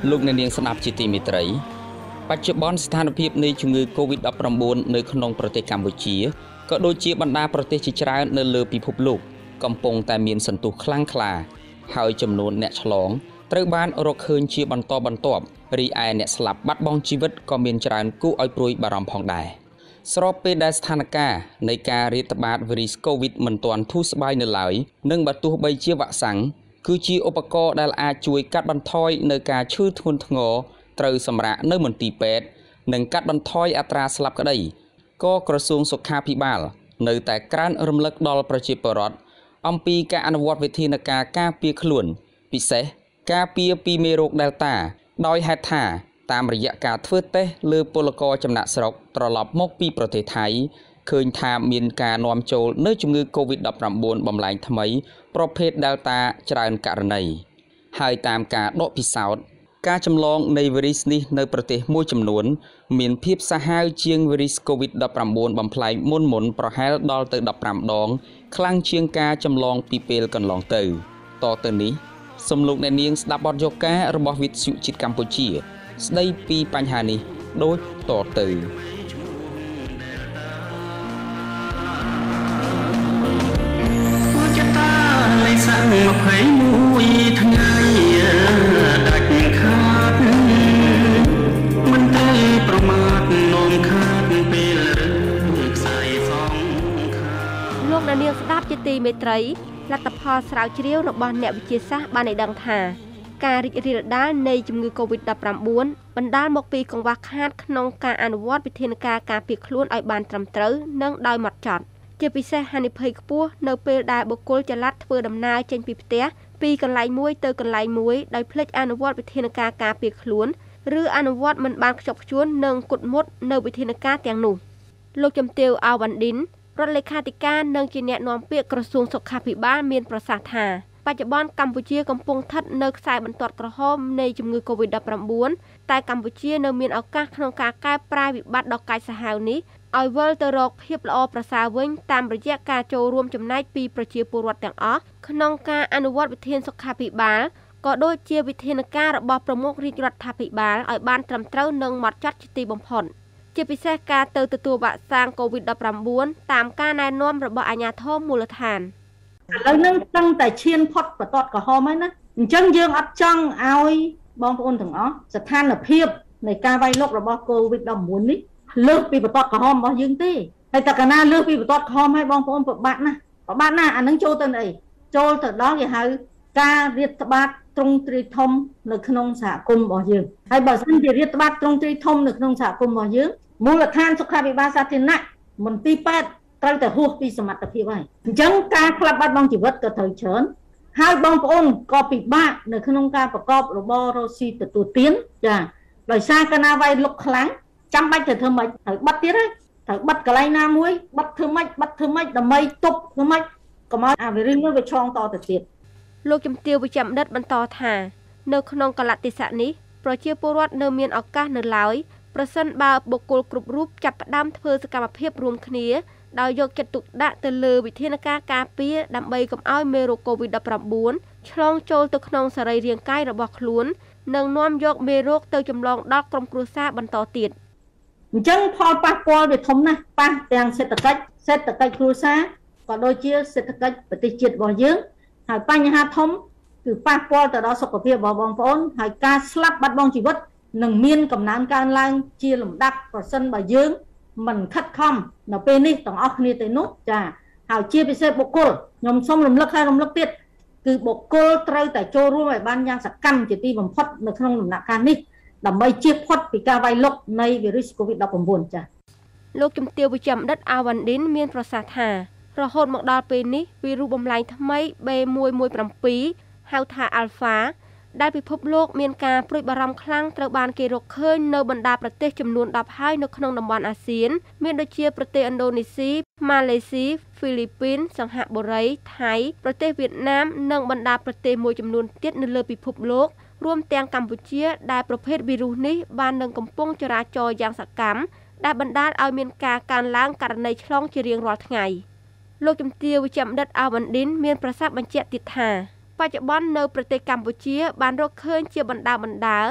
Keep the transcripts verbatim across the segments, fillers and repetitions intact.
លោកអ្នកនាងស្ដាប់ជាទីមេត្រីបច្ចុប្បន្នស្ថានភាពនៃជំងឺ COVID ដប់ប្រាំបួន នៅក្នុងប្រទេសកម្ពុជាក៏ដូចជាបណ្ដាប្រទេសជាច្រើននៅលើពិភពលោកកំពុងតែមានសន្ទុះខ្លាំងក្លាហើយចំនួនអ្នកឆ្លងត្រូវបានរកឃើញជាបន្តបន្ទាប់រីឯអ្នកស្លាប់បាត់បង់ជីវិតក៏មានច្រើនគួរឲ្យព្រួយបារម្ភផងដែរស្របពេលដែលស្ថានភាពនៃការរាតត្បាតវីរុស COVID មិនទាន់ធូរស្បើយនៅឡើយនិងបើទោះបីជាវ៉ាក់សាំងគឺជាឧបករណ៍ដែលអាចជួយកាត់បន្ថយនៅការឈឺធ្ងន់ធ្ងរត្រូវសម្រាកនៅមន្ទីរពេទ្យនិងកាត់បន្ថយអត្រាស្លាប់ក្តីក៏ក្រសួងសុខាភិបាលនៅតែក្រើនរំលឹកដល់ប្រជាពលរដ្ឋអំពីការអនុវត្តវិធានការការពារខ្លួនពិសេសការពារពីមេរោគ Delta ដោយហេតុថាតាមរយៈការធ្វើតេស្តលើពលករចំណាក់ស្រុកត្រឡប់មកពីប្រទេសថៃឃើញថាមានការនាំចូលនៅជំងឺ COVID ដប់ប្រាំបួន បំលែងថ្មីប្រភេទ Delta ច្រើនករណីហើយតាមការដកពិសោធន៍ការចម្លងនៃវីរុសនេះនៅប្រទេសមួយចំនួនមានភាពសាហាវជាងវីរុស COVID ដប់ប្រាំបួន បំផ្លែងមុនមុនប្រហែលដល់ទៅដប់ប្រាំដងខ្លាំងជាងការចម្លងពីពេលកន្លងទៅតទៅនេះសូមលោកអ្នកនាងស្ដាប់បទយកការរបស់វិទ្យុជាតិកម្ពុជាស្ដីពីបញ្ហានេះដូចតទៅសាំងម្ភៃមួយថ្ងៃដាច់ខាតមិនទៅប្រមាថនោមខាតពេលរើខ្សែសងខាលោកអ្នកនាងស្ដាប់ជាទីមេត្រីលទ្ធផលស្រាវជ្រាវរបស់អ្នកវិទ្យាសាស្ត្របានឲ្យដឹងថាការរីករាលដាលនៃជំងឺ COVID ដប់ប្រាំបួន បណ្ដាលមកពីកង្វះខាតក្នុងការអនុវត្តវិធានការការពារខ្លួនឲ្យបានត្រឹមត្រូវនិងដោយហ្មត់ចត់ជាពិសេសហានិភ័យខ្ពស់នៅពេលដែលបុគ្គលចល័តធ្វើដំណើរចេញពីផ្ទះពីកន្លែងមួយទៅកន្លែងមួយដោយភ្លេចអនុវត្តវិធានការការពារខ្លួនឬអនុវត្តមិនបានខ្ជាប់ខ្ជួននិងគត់មុតនៅវិធានការទាំងនោះលោកជំទាវ អាវ៉ាន់ឌិនរដ្ឋលេខាធិការនិងជាអ្នកនាំពាក្យក្រសួងសុខាភិបាលមានប្រសាសន៍ថាបច្ចុប្បន្នកម្ពុជាកំពុងស្ថិតនៅខ្សែបន្ទាត់ក្រហមនៃជំងឺ COVID ដប់ប្រាំបួន តែកម្ពុជានៅមានឱកាសក្នុងការកែប្រែវិបត្តិដ៏កាចសាហាវនេះឲ្យវិលទៅរកភាពល្អប្រសើរវិញតាមរយៈការចូលរួមចំណែកពីប្រជាពលរដ្ឋទាំងអស់ក្នុងការអនុវត្តវិធានសុខាភិបាលក៏ដូចជាវិធានការរបស់ប្រមុខរាជរដ្ឋាភិបាលឲ្យបានត្រឹមត្រូវនិងហ្មត់ចត់ជាទីបំផុតជាពិសេសការទៅទទួលវ៉ាក់សាំង COVID ដប់ប្រាំបួន តាមការណែនាំរបស់អាជ្ញាធរមូលដ្ឋានឥឡូវនឹងตั้งតែឈានផុតបន្ទាត់ក្រហមហើយណាអញ្ចឹងយើងអត់ចង់ឲ្យបងប្អូនទាំងអស់ស្ថានភាពនៃការវាយលុករបស់ COVID ដប់ប្រាំបួន នេះលើសពីបន្ទាត់ក្រហមរបស់យើងទេហើយតែកាលណាលើសពីបន្ទាត់ក្រហមហើយបងប្អូនពិបាកណាស់ពិបាកណាស់អានឹងចូលទៅអីចូលទៅដល់គេហៅការរាតត្បាតទ្រង់ទ្រាយធំនៅក្នុងសហគមន៍របស់យើងហើយបើសិនជារាតត្បាតទ្រង់ទ្រាយធំនៅក្នុងសហគមន៍របស់យើងមូលដ្ឋានសុខាភិបាលសាធារណៈមន្ទីរពេទ្យត្រូវតែហួសពីសមត្ថភាពហើយអញ្ចឹងការផ្លាប់បាត់បង់ជីវិតក៏ត្រូវច្រើនហើយបងប្អូនក៏ពិបាកនៅក្នុងការប្រកបរបររកស៊ីទទួលទានចាដោយសារកាលណាវាយលុកខ្លាំងចាំបាច់ទៅធ្វើម៉េចត្រូវបិទទៀតហើយត្រូវបិទកន្លែងណាមួយបិទធ្វើម៉េចបិទធ្វើម៉េចដើម្បីទប់ធ្វើម៉េចកុំឲ្យអាវីរុសនោះវាឆ្លងតទៅទៀតលោកជំទាវវិជ្ជបណ្ឌិតបន្តថានៅក្នុងកលៈទេសៈនេះប្រជាពលរដ្ឋនៅមានឱកាសនៅឡើយប្រសិនបើបុគ្គលគ្រប់រូបចាប់ផ្ដើមធ្វើសកម្មភាពរួមគ្នាដោយយកចិត្តទុកដាក់ទៅលើវិធានការការពារដើម្បីកុំឲ្យមេរោគ COVID ដប់ប្រាំបួន ឆ្លងចូលទៅក្នុងសរីរាង្គកាយរបស់ខ្លួននិងនាំយកមេរោគទៅចម្លងដល់ក្រុមគ្រួសារបន្តទៀតអញ្ចឹងផលប៉ះពាល់វាធំណាស់ប៉ះទាំងសេដ្ឋកិច្ចសេដ្ឋកិច្ចគ្រួសារក៏ដូចជាសេដ្ឋកិច្ចប្រទេសជាតិរបស់យើងហើយបញ្ហាធំគឺប៉ះពាល់ទៅដល់សុខភាពរបស់បងប្អូនហើយការស្លាប់បាត់បង់ជីវិតនឹងមានកំណើនកើនឡើងជាលំដាប់ប្រសិនបើយើងមិនខិតខំនៅពេលនេះទាំងអស់គ្នាទៅនោះចាហើយជាពិសេសបុគ្គលខ្ញុំសូមរំលឹកហើយរំលឹកទៀតគឺបុគ្គលត្រូវតែចូលរួមឲ្យបានយ៉ាងសកម្មជាទីបំផុតនៅក្នុងដំណាក់កាលនេះដើម្បីជៀសផុតពីការវាយលុកនៃវីរុស COVID ដប់ប្រាំបួន ចាលោកជំទាវវិជ្ជបណ្ឌិត អាវ៉ាន់ឌិនមានប្រសាសន៍ថារហូតមកដល់ពេលនេះវីរុសបំលែងថ្មី បេ មួយមួយប្រាំពីរ ហៅថា Alpha ដែលពិភពលោកមានការព្រួយបារម្ភខ្លាំងត្រូវបានគេរកឃើញនៅបណ្ដាប្រទេសចំនួនដប់ហើយនៅក្នុងតំបន់អាស៊ានមានដូចជាប្រទេសឥណ្ឌូនេស៊ីម៉ាឡេស៊ីហ្វីលីពីនសិង្ហបុរីថៃប្រទេសវៀតណាមនិងបណ្ដាប្រទេសមួយចំនួនទៀតនៅលើពិភពលោករួមទាំងកម្ពុជាដែលប្រភេទវីរុសនេះបាននឹងកំពុងចរាចរយ៉ាងសកម្មដែលបណ្ដាលឲ្យមានការកើនឡើងករណីឆ្លងជារៀងរាល់ថ្ងៃលោកជំទាវវិជ្ជបណ្ឌិត អាវ៉ាន់ឌិនមានប្រសាសន៍បញ្ជាក់ទៀតថាបច្ចុប្បន្ននៅប្រទេសកម្ពុជាបានរកឃើញជាបណ្ដាបណ្ដា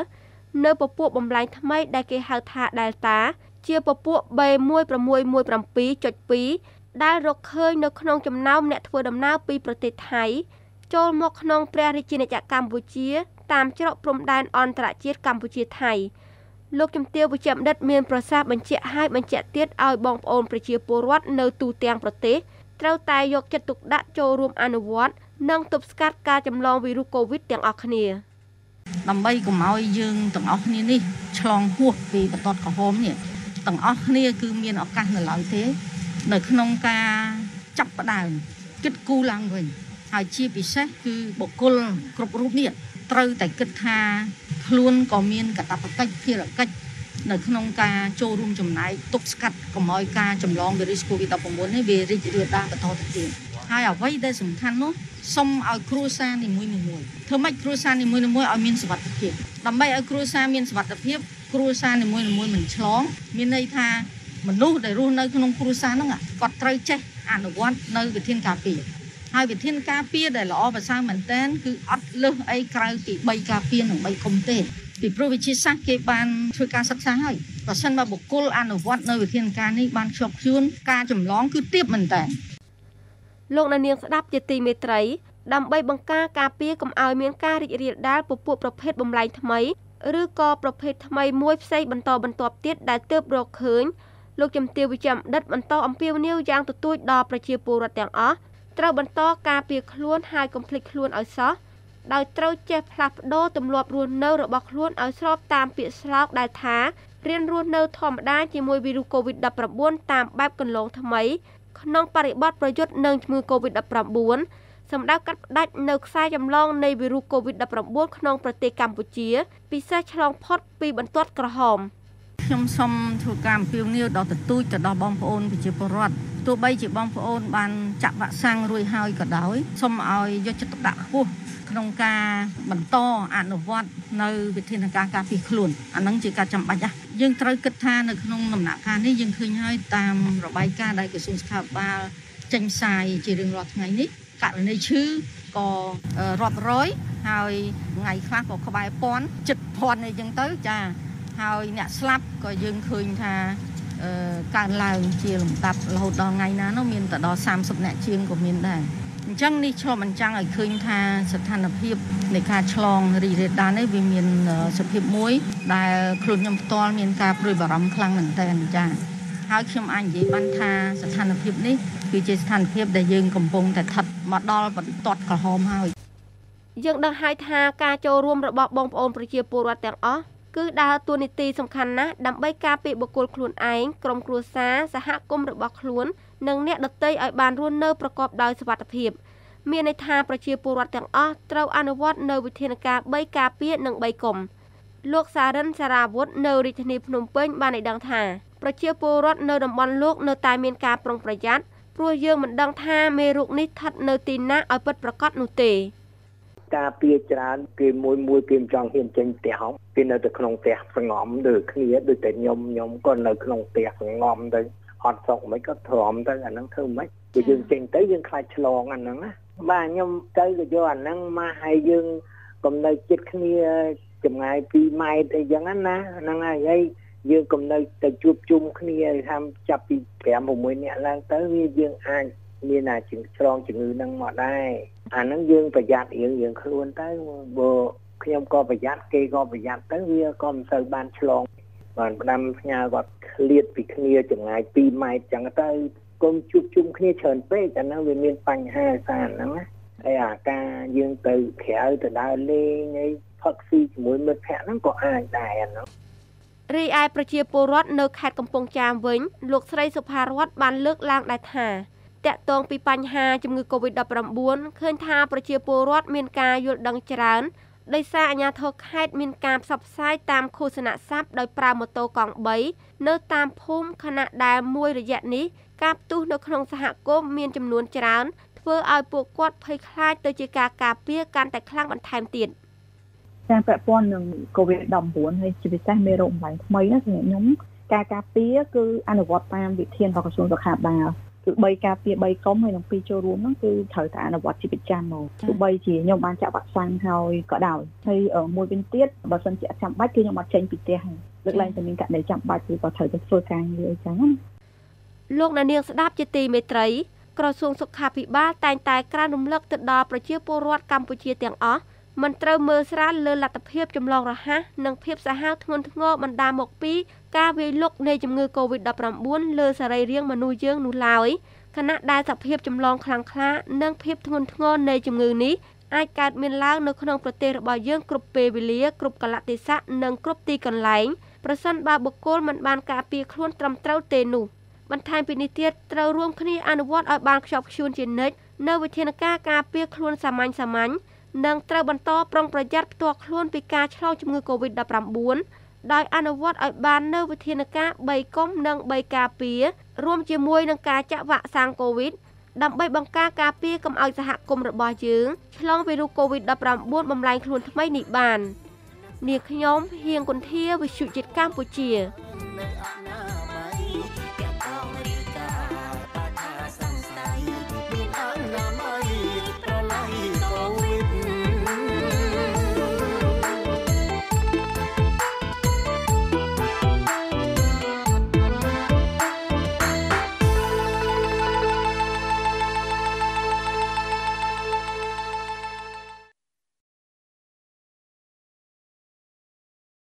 នៅពពួកបំលែងថ្មីដែលគេហៅថា Delta ជាពពួក B một sáu một bảy chấm hai ដែលរកឃើញនៅក្នុងចំណោមអ្នកធ្វើដំណើរពីប្រទេសថៃចូលមកក្នុងព្រះរាជាណាចក្រកម្ពុជាតាមច្រកព្រំដែនអន្តរជាតិកម្ពុជាថៃលោកជំទាវវិជ្ជបណ្ឌិតមានប្រសាសន៍បញ្ជាក់ឲ្យបញ្ជាក់ទៀតឲ្យបងប្អូនប្រជាពលរដ្ឋនៅទូទាំងប្រទេសត្រូវតែយកចិត្តទុកដាក់ចូលរួមអនុវត្តនិងទប់ស្កាត់ការចម្លងវីរុសកូវីដទាំងអស់គ្នាដើម្បីកុំឲ្យយើងទាំងអស់គ្នានេះឆ្លងហួសពីបន្ទាត់ក្រហមនេះទាំងអស់គ្នាគឺមានឱកាសនៅឡើយទេនៅក្នុងការចាប់ផ្ដើមគិតគូរឡើងវិញហើយជាពិសេសគឺបុគ្គលគ្រប់រូបនេះត្រូវតែគិតថាខ្លួនក៏មានកាតព្វកិច្ចភារកិច្ចនៅក្នុងការចូលរួមចំណែកទប់ស្កាត់កុំឲ្យការចម្លងវីរុស កូវីដ ដប់ប្រាំបួន នេះវារីករាលដាលបន្តទៅទៀតហើយអ្វីដែលសំខាន់នោះសូមឲ្យគ្រួសារនីមួយៗធ្វើម៉េចគ្រួសារនីមួយៗឲ្យមានសុវត្ថិភាពដើម្បីឲ្យគ្រួសារមានសុវត្ថិភាពគ្រួសារនីមួយៗមិនឆ្លងមានន័យថាមនុស្សដែលរស់នៅក្នុងគ្រួសារហ្នឹងគាត់ត្រូវចេះអនុវត្តនៅវិធានការពារហើយវិធានការពារដែលល្អប្រសើរមែនទែនគឺអត់លើសអីក្រៅពីបីការពារនិងបីគុំទេពីព្រោះវិទ្យាសាស្ត្រគេបានធ្វើការសិក្សាហើយបើសិនបើបុគ្គលអនុវត្តនៅវិធានការនេះបានខ្ជាប់ខ្ជួនការចម្លងគឺទាបមែនទែនលោកអ្នកនាងស្ដាប់ជាទីមេត្រីដើម្បីបង្ការការពារកុំឲ្យមានការរីករាលដាលពពួកប្រភេទបំលែងថ្មីឬក៏ប្រភេទថ្មីមួយផ្សេងបន្តបន្ទាប់ទៀតដែលទើបរកឃើញលោកជំទាវវិជ្ជបណ្ឌិតបន្តអំពាវនាវយ៉ាងទទូចដល់ប្រជាពលរដ្ឋទាំងអស់ត្រូវបន្តការពារខ្លួនហើយកុំភ្លេចខ្លួនឲ្យសោះដោយត្រូវចេះផ្លាស់ប្ដូរទម្លាប់រស់នៅរបស់ខ្លួនឲ្យស្របតាមពាក្យស្លោកដែលថារៀនរស់នៅធម្មតាជាមួយវីរុស កូវីដ ដប់ប្រាំបួន តាមបែបកន្លងថ្មីក្នុងបរិបទប្រយុទ្ធនឹងជំងឺ កូវីដ ដប់ប្រាំបួន សម្ដៅកាត់ផ្តាច់នៅខ្សែចម្លងនៃវីរុស កូវីដ ដប់ប្រាំបួន ក្នុងប្រទេសកម្ពុជាពិសេសឆ្លងផុតពីបន្ទាត់ក្រហមខ្ញុំសូមធ្វើការអំពាវនាវដល់ទទូចទៅដល់បងប្អូនប្រជាពលរដ្ឋទោះបីជាបងប្អូនបានចាក់វ៉ាក់សាំងរួចហើយក៏ដោយសូមឲ្យយកចិត្តទុកដាក់ខ្ពស់ក្នុងការបន្តអនុវត្តនៅវិធានការការពារខ្លួនអានឹងជាការចាំបាច់ណាយើងត្រូវគិតថានៅក្នុងដំណាក់កាលនេះយើងឃើញហើយតាមរបាយការណ៍ដែលក្រសួងសុខាភិបាលចេញផ្សាយជារៀងរាល់ថ្ងៃនេះករណីឈឺក៏រាប់រយហើយថ្ងៃខ្លះក៏ក្បែរពាន់ជិតពាន់អីចឹងទៅចាហើយអ្នកស្លាប់ក៏យើងឃើញថាកើនឡើងជាលំដាប់រហូតដល់ថ្ងៃណានោះមានតែដល់សាមសិបអ្នកជាងក៏មានដែរអញ្ចឹងនេះឆ្លុះបញ្ចាំងឲ្យឃើញថាស្ថានភាពនៃការឆ្លងរីករាលដាលនេះវាមានសភាពមួយដែលខ្លួនខ្ញុំផ្ទាល់មានការព្រួយបារម្ភខ្លាំងមែនទែនចា៎ហើយខ្ញុំអាចនិយាយបានថាស្ថានភាពនេះគឺជាស្ថានភាពដែលយើងកំពុងតែស្ថិតមកដល់បន្ទាត់ក្រហមហើយយើងដឹងហើយថាការចូលរួមរបស់បងប្អូនប្រជាពលរដ្ឋទាំងអស់គឺដើរតួនាទីសំខាន់ណាស់ដើម្បីការពារបុគ្គលខ្លួនឯងក្រុមគ្រួសារសហគមន៍របស់ខ្លួននិងអ្នកដទៃឲ្យបានរស់នៅប្រកបដោយសុវត្ថិភាពមានន័យថាប្រជាពលរដ្ឋទាំងអស់ត្រូវអនុវត្តនៅវិធានការបីការពារនិងបីគុំលោកសារិនសារ៉ាវុធនៅរាជធានីភ្នំពេញបានឲ្យដឹងថាប្រជាពលរដ្ឋនៅតំបន់លោកនៅតែមានការប្រុងប្រយ័ត្នព្រោះយើងមិនដឹងថាមេរោគនេះស្ថិតនៅទីណាឲ្យពិតប្រាកដនោះទេការពារច្រើនគេមួយមួយគេមិនចង់ហ៊ានចេញផ្ទះហ៎គេនៅតែក្នុងផ្ទះសងំដូចគ្នាដូចតែខ្ញុំខ្ញុំក៏នៅក្នុងផ្ទះសងំទៅអត់សុខមិនក៏ទ្រាំទៅអាហ្នឹងធ្វើមិនគឺយើងចេញទៅយើងខ្លាចឆ្លងអាហ្នឹងណាបាទខ្ញុំទៅក៏យកអាហ្នឹងមកឲ្យយើងកុំនៅជិតគ្នាចម្ងាយពីរម៉ែត្រអីចឹងណាហ្នឹងហើយយើងកុំនៅទៅជួបជុំគ្នាថាចាប់ពីប្រាំ ៦នាក់ឡើងទៅវាយើងអាចមានអាជំងឺឆ្លងជំងឺហ្នឹងមកដែរអាហ្នឹងយើងប្រយ័ត្នរៀងយើងខ្លួនទៅបើខ្ញុំក៏ប្រយ័ត្នគេក៏ប្រយ័ត្នទៅវាក៏មិនសូវបានឆ្លងបានផ្ដាំផ្ញើគាត់ឃ្លាតពីគ្នាចម្ងាយពីរម៉ែត្រចឹងទៅកុំជួបជុំគ្នាច្រើនពេកអាហ្នឹងវាមានបញ្ហាសារហ្នឹងណាហើយអាការយើងទៅក្រៅទៅដើរលេងហើយផឹកស៊ីជាមួយមិត្តភ័ក្តិហ្នឹងក៏អាចដែរអាហ្នឹងរីឯប្រជាពលរដ្ឋនៅខេត្តកំពង់ចាមវិញលោកស្រីសុផារតបានលើកឡើងដែរថាតាក់ទងពីបញ្ហាជំងឺ កូវីដ ដប់ប្រាំបួន ឃើញថាប្រជាពលរដ្ឋមានការយល់ដឹងច្រើនដោយសារអាជ្ញាធរខេត្តមានការផ្សព្វផ្សាយតាមឃោសនាស័ព្ទដោយប្រើម៉ូតូកង់បីនៅតាមភូមិខណៈដែលមួយរយៈនេះការផ្ទុះនៅក្នុងសហគមន៍មានចំនួនច្រើនធ្វើឲ្យពួកគាត់ភ័យខ្លាចទៅជាការការពារកាន់តែខ្លាំងបន្ថែមទៀតការពាក់ព័ន្ធនឹង កូវីដ ដប់ប្រាំបួន ហើយជាពិសេសមេរោគបំលែងថ្មីណាសម្រាប់ខ្ញុំការការពារគឺអនុវត្តតាមវិធានរបស់ក្រសួងសុខាភិបាលគឺបីការពារបីកុំហើយនឹងពីរចូលរួមហ្នឹងគឺត្រូវតែអនុវត្តជាប្រចាំមកទោះបីជាខ្ញុំបានចាក់វ៉ាក់សាំងហើយក៏ដោយហើយមួយវិញទៀតបើសិនជាអត់ចាំបាច់គឺខ្ញុំអត់ចេញពីផ្ទះហើយលើកឡើងតែមានករណីចាំបាច់គឺក៏ត្រូវតែធ្វើការងារអីចឹងណាលោកអ្នកនាងស្ដាប់ជាទីមេត្រីក្រសួងសុខាភិបាលតែងតែក្រើនរំលឹកទៅដល់ប្រជាពលរដ្ឋកម្ពុជាទាំងអស់មិនត្រូវមើលស្រាលលើលទ្ធភាពចម្លងរហ័សនិងភាពសាហាវធ្ងន់ធ្ងរបណ្ដាលមកពីការវាយលុកនៃជំងឺ កូវីដ ដប់ប្រាំបួន លើសរីរាង្គមនុស្សយើងនោះឡើយខណៈដែលសភាពចម្លងខ្លាំងក្លានិងភាពធ្ងន់ធ្ងរនៃជំងឺនេះអាចកើតមានឡើងនៅក្នុងប្រទេសរបស់យើងគ្រប់ពេលវេលាគ្រប់កលៈទេសៈនិងគ្រប់ទីកន្លែងប្រសិនបើបុគ្គលមិនបានការពារខ្លួនត្រឹមត្រូវទេនោះបន្ថែមពីនេះទៀតត្រូវរួមគ្នាអនុវត្តឲ្យបានខ្ជាប់ខ្ជួនជានិច្ចនៅវិធានការការពារខ្លួនសាមញ្ញសាមញ្ញនិងត្រូវបន្តប្រុងប្រយ័ត្នផ្ទាល់ខ្លួនពីការឆ្លងជំងឺ កូវីដ ដប់ប្រាំបួន ដោយអនុវត្តឲ្យបាននៅវិធានការបីកុំនិងបីការពាររួមជាមួយនឹងការចាក់វ៉ាក់សាំងកូវីដដើម្បីបង្ការការពារកុំឲ្យសហគមន៍របស់យើងឆ្លងវីរុស កូវីដ ដប់ប្រាំបួន បំលែងខ្លួនថ្មីនេះបាននាងខ្ញុំហៀងគុន្ធាវិទ្យុជាតិកម្ពុជា